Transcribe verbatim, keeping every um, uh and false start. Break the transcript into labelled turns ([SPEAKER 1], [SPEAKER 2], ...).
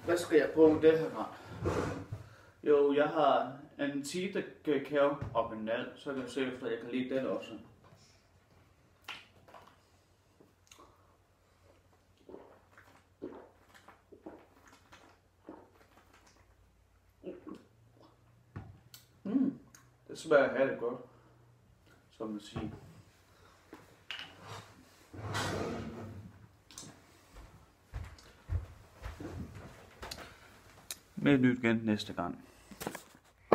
[SPEAKER 1] Hvad skal jeg bruge det her gang? Jo, jeg har en tite kakao og en nal, så kan jeg se, efter jeg kan lide den også. Mm, det smager helt godt, som man siger. Med nyt igen næste gang.